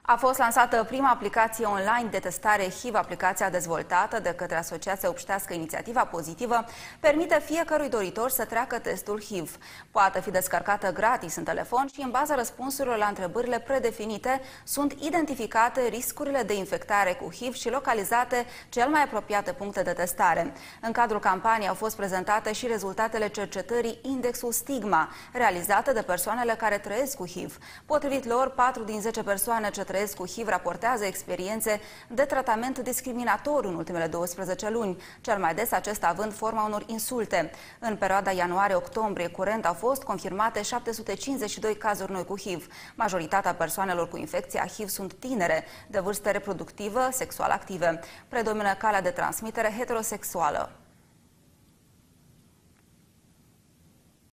A fost lansată prima aplicație online de testare HIV. Aplicația dezvoltată de către Asociația Obștească Inițiativa Pozitivă permite fiecărui doritor să treacă testul HIV. Poate fi descărcată gratis în telefon și în baza răspunsurilor la întrebările predefinite sunt identificate riscurile de infectare cu HIV și localizate cel mai apropiate puncte de testare. În cadrul campaniei au fost prezentate și rezultatele cercetării Indexul Stigma, realizate de persoanele care trăiesc cu HIV. Potrivit lor, 4 din 10 persoane ce trăiesc cu HIV raportează experiențe de tratament discriminatoriu în ultimele 12 luni, cel mai des acesta având forma unor insulte. În perioada ianuarie-octombrie curent au fost confirmate 752 cazuri noi cu HIV. Majoritatea persoanelor cu infecția HIV sunt tinere, de vârstă reproductivă, sexual active. Predomină calea de transmitere heterosexuală.